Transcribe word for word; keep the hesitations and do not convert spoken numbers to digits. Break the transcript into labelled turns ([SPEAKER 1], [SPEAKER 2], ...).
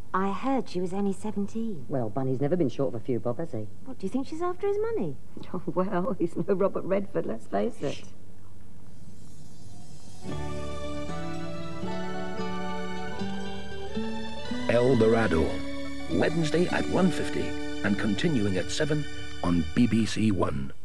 [SPEAKER 1] I heard she was only seventeen.
[SPEAKER 2] Well, Bunny's never been short of a few bob, has he?
[SPEAKER 1] What, do you think she's after his money?
[SPEAKER 2] Oh, well, he's no Robert Redford, let's face it.
[SPEAKER 3] Eldorado, Wednesday at one fifty and continuing at seven on B B C One.